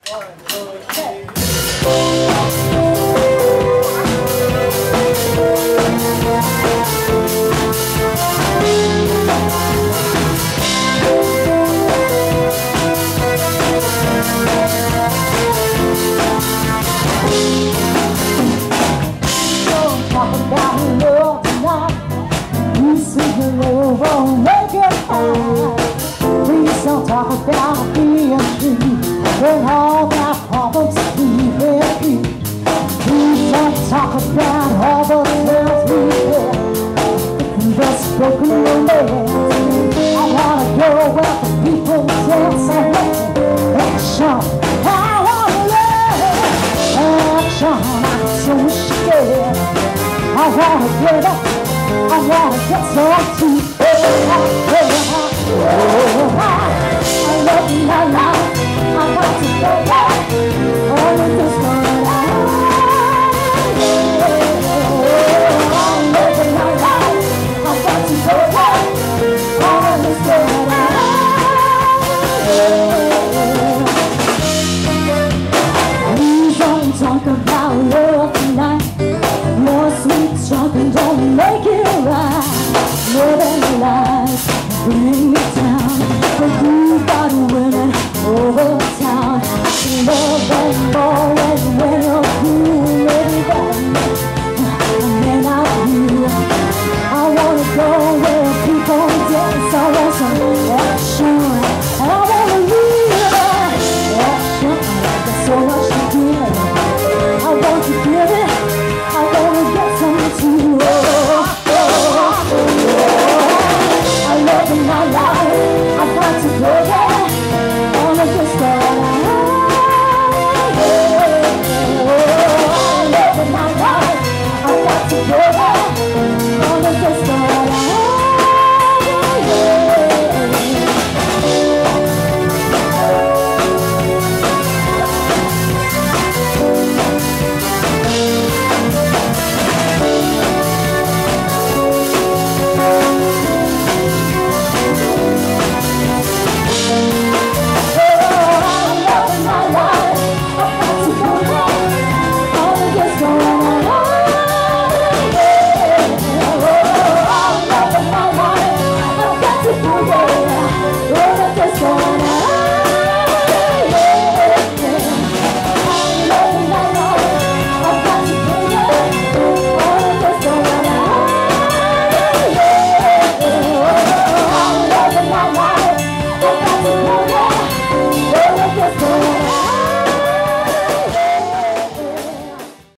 Talk about being free when all our problems leave their feet. Please don't talk about all the tales we had and the spoken romance. I wanna go where the people dance and wait. Action, I wanna live. Action, I'm so scared. I wanna get up, I wanna get some tea. I love my life, I got to go.